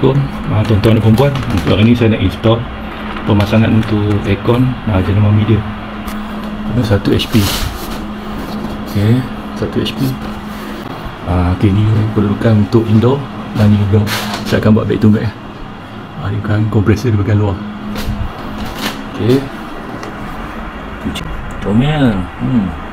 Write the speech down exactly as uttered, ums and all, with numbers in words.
Assalamualaikum uh, tuan-tuan dan perempuan. Untuk hari ni saya nak install pemasangan untuk aircon uh, jenama media. Ini satu H P. Okay, satu H P. uh, Okay, ni perlukan untuk indoor. Dan ni juga saya akan buat back to back. uh, Ni kan kompresor di bahagian luar. Okay, comel. hmm.